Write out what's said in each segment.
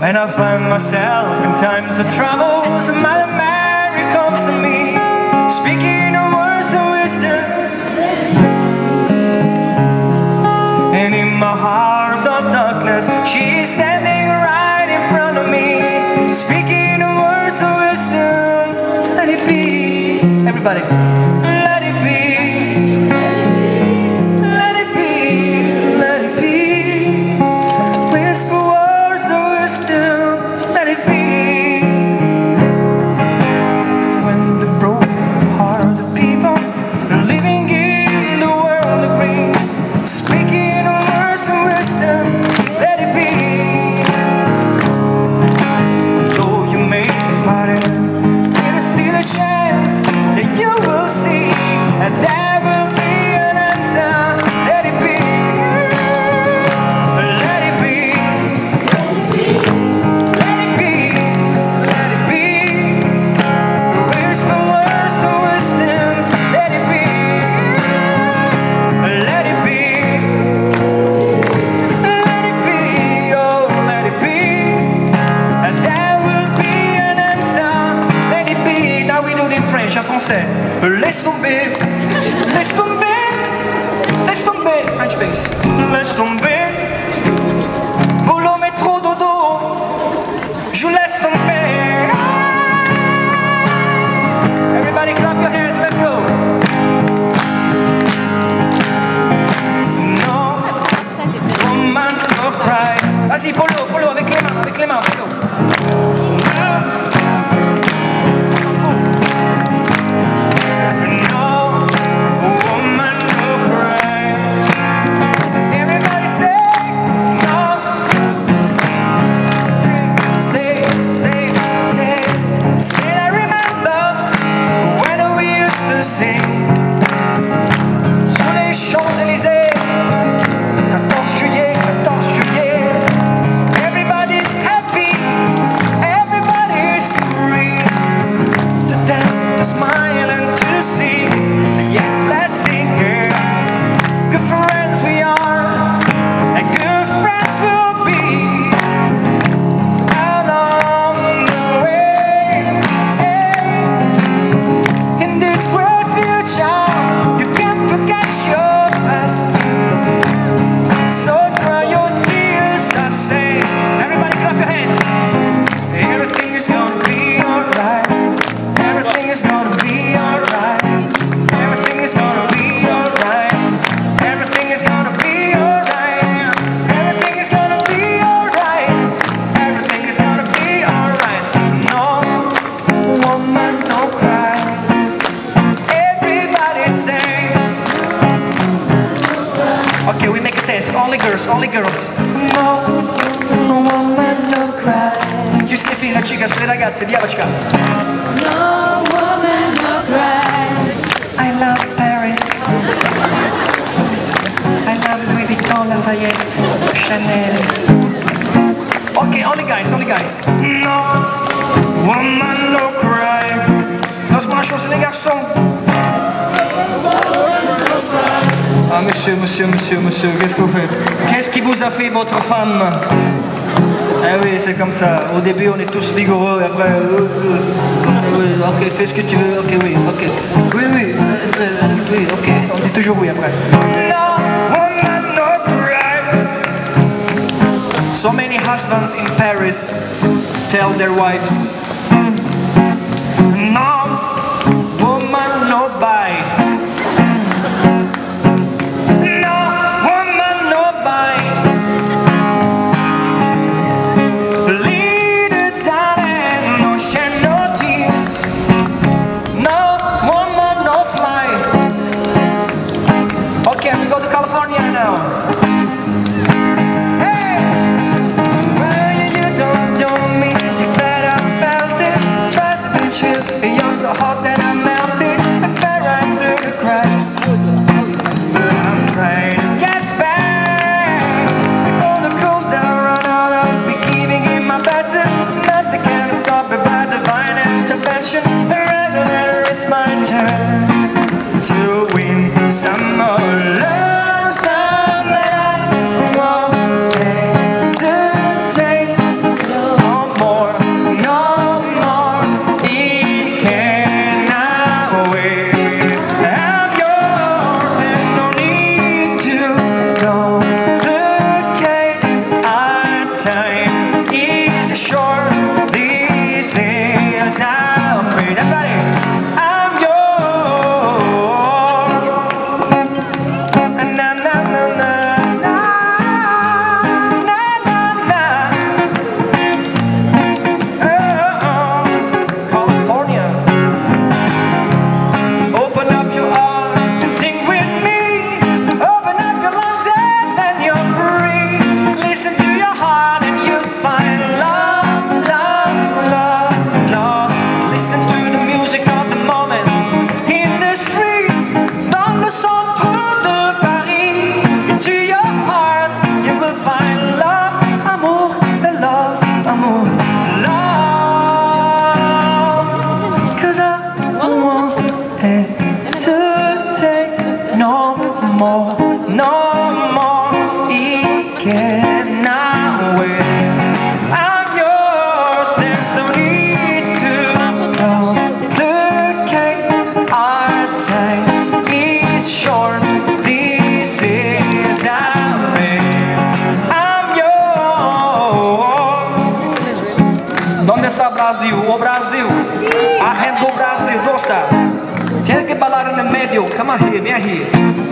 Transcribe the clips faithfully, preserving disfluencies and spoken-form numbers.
When I find myself in times of trouble, Mother Mary comes to me, speaking the words of wisdom. And in my hours of darkness, she is standing right in front of me, speaking the words of wisdom. Let it be, everybody. Let it be. Let it be. Let it be. Whisper words of wisdom. Let it be. When the broken-hearted people living in the world agree, speaking the words of wisdom. Let it be. Though you may fight it, there's still a chance that you will see, and there will be an answer. Let it be. Let it be. Let it be. Let it be. Whisper words of wisdom. Let it be. Let it be. Let it be. Oh, let it be. And there will be an answer. Let it be. Now we do it in French, en français. Laisse tomber. Laisse tomber. Laisse tomber. French face. Laisse tomber. Boulot, métro, dodo. Je laisse tomber. Everybody clap your hands. Let's go. No woman, no cry. Vas-y, Polo, Polo, avec les mains, avec les mains, Polo. No woman, no cry. Everybody say no. Say, say, say, say I remember when we used to sing sur les Champs-Élysées. quatorze juillet, quatorze juillet. Everybody's happy, everybody's free to dance, to smile and to sing. Yes, let's sing, girl. Good friends we are, and good friends we'll be along the way. In this great future, you can't forget your past. So dry your tears, I say. Everybody clap your hands. Everything is gonna be alright. Everything is gonna be alright. Everything is gonna be alright. Everything is gonna be alright. Everything is gonna be alright. Everything is gonna be alright. No woman, no cry. Everybody sing. Okay, we make a test. Only girls, only girls. No woman, no cry. Giusti fine, chicas, le ragazze, diamoci. No woman, no cry. I love Paris. I love Louis Vuitton, Lafayette, Chanel. Okay, only guys, only guys. No woman, no cry. Laisse-moi la chose, les garçons. Ah, monsieur, monsieur, monsieur, monsieur, qu'est-ce que vous faites? Qu'est-ce qui vous a fait votre femme? Eh oui, c'est comme ça. Au début, on est tous vigoureux, et après... euh, euh, oui, ok, fais ce que tu veux, ok, oui, ok. Oui, oui, euh, euh, oui, ok. On dit toujours oui après. No woman, no cry. So many husbands in Paris tell their wives, no woman, no buy. No woman, no buy. Lead her down and no shed no tears. No woman, no fly. Okay, we go to California now. Hey, well, you don't know me, you better felt it. Try to be chill, you're so hot that I'm melting. I fell right through the cracks, but I'm trying to get back. Before the cool down run out, I'll be giving in my best. Nothing can stop me by divine intervention. Wherever it's my turn to win some more love, some that I won't hesitate. Brasil, o Brasil. A gente do Brasil, dança. Tienes que bailar en el medio. Come here, ven aquí.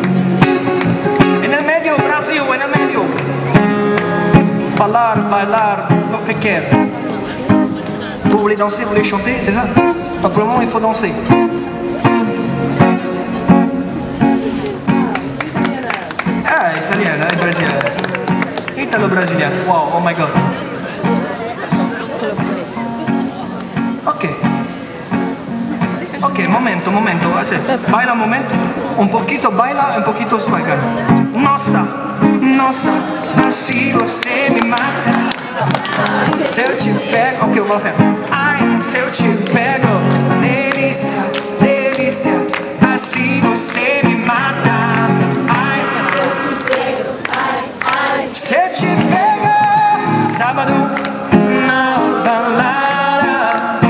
En el medio, Brasil, en el medio. Falar, bailar, lo que quieras. Vous voulez danser, vous voulez chanter, c'est ça? Donc pour le moment, il faut danser. Ah, italiana, è brasiliana. Italo-brasiliana. Wow, oh my god. Ok. Ok, momento, momento. Baila un momento. Un poquito baila, un poquito sbaga. Nossa, nossa, assim você me mata. Se eu te pego, ok, eu vou fazer. Ai, se eu te pego, delícia, delícia, assim você me mata. Ai, se eu te pego, sábado na balada,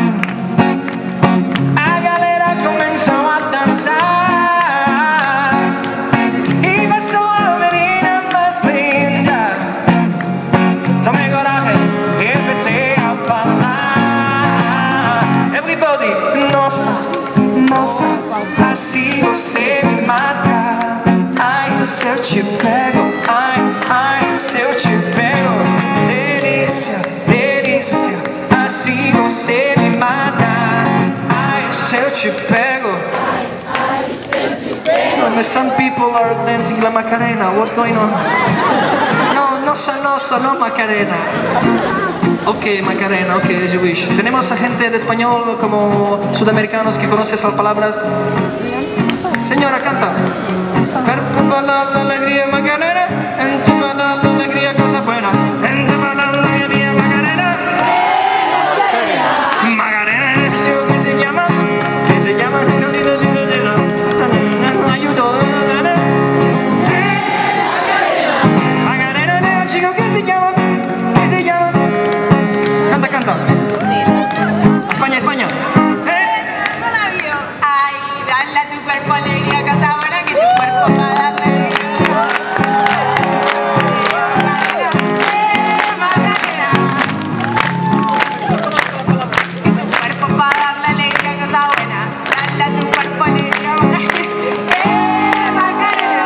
a galera começou a dançar e passou a menina mais linda. Tomei coragem, empecé a falar. Everybody, nossa, nossa, assim você me mata. Ai, se eu te pego, ai, ai, se eu te pego, delícia, delícia, assim você me mata. Ai, se eu te pego. No, some people are dancing la Macarena. What's going on? No, nossa, nossa, no Macarena. Ok, Macarena, ok, as you wish. Tenemos a gente de español como sudamericanos que conocen esas palabras. Señora, canta. Cuerpo para la alegría Macarena, en tu para la alegría cosa buena, en tu para la alegría Macarena. Macarena, ¿qué se llama? ¿Qué se llama? Ayudo. Macarena, chico, ¿qué se llama? ¿Qué se llama? Canta, canta. España, España. Ay, dale a tu cuerpo alegría, cosa buena, que tu cuerpo va a darle Macarena. Que tu cuerpo va a darle alegría, cosa buena. Dale a tu cuerpo alegría, Macarena.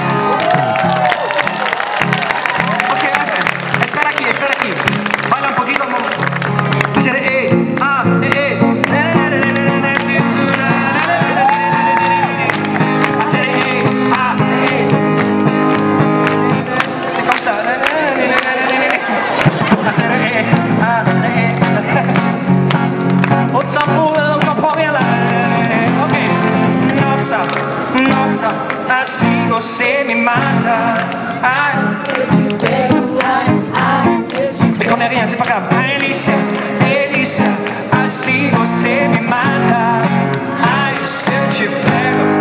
Ok, ok. Espera aquí, espera aquí. Baila un poquito. Hacer eh, ah, eh, eh. Hacer eh, ah, eh. C'est comme ça. Hacer eh, ah, eh. On s'en fout, on comprend rien là. Ok. Nossa, nossa, assim você me mata. Ai. Mais qu'on est rien, c'est pas grave. Delícia, delícia, assim você me mata. Ai, se eu te pego.